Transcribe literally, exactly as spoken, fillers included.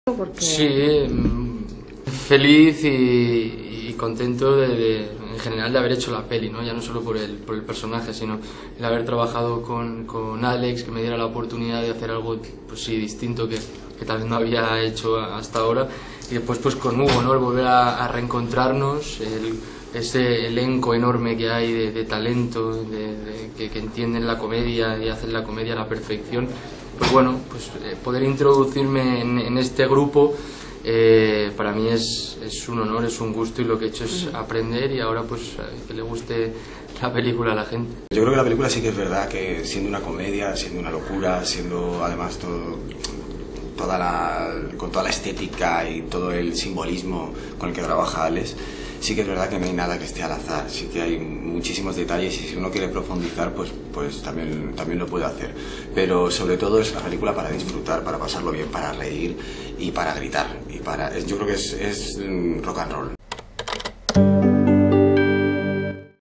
Porque... Sí, feliz y, y contento de, de, en general de haber hecho la peli, ¿no? Ya no solo por el, por el personaje, sino el haber trabajado con, con Alex, que me diera la oportunidad de hacer algo, pues sí, distinto que, que tal vez no había hecho hasta ahora, y después pues con Hugo, ¿no? El volver a, a reencontrarnos, el, ese elenco enorme que hay de, de talento, de, de, que, que entienden la comedia y hacen la comedia a la perfección. Pues bueno, pues eh, poder introducirme en, en este grupo eh, para mí es, es un honor, es un gusto, y lo que he hecho es aprender, y ahora pues que le guste la película a la gente. Yo creo que la película sí que es verdad que siendo una comedia, siendo una locura, siendo además todo, toda la, con toda la estética y todo el simbolismo con el que trabaja Alex, sí que es verdad que no hay nada que esté al azar, sí que hay muchísimos detalles, y si uno quiere profundizar pues, pues también, también lo puede hacer, pero sobre todo es una película para disfrutar, para pasarlo bien, para reír y para gritar, y para, yo creo que es, es rock and roll.